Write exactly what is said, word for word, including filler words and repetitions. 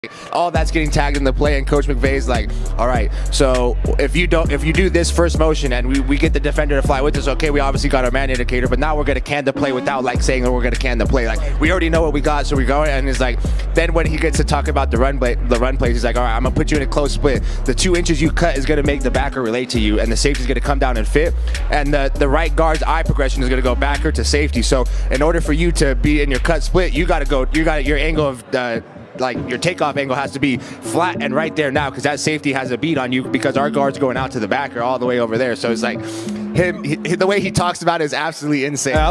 All that's getting tagged in the play, and Coach McVay's like, all right, so if you don't, if you do this first motion and we, we get the defender to fly with us, okay, we obviously got our man indicator, but now we're gonna can the play without like saying that we're gonna can the play. Like we already know what we got, so we go, and it's like, then when he gets to talk about the run play, the run plays, he's like, all right, I'm gonna put you in a close split. The two inches you cut is gonna make the backer relate to you, and the safety's gonna come down and fit, and the the right guard's eye progression is gonna go backer to safety. So in order for you to be in your cut split, you gotta go, you got your angle of uh, like your takeoff angle has to be flat and right there now, because that safety has a beat on you because our guard's going out to the backer all the way over there. So it's like him, he, the way he talks about it is absolutely insane.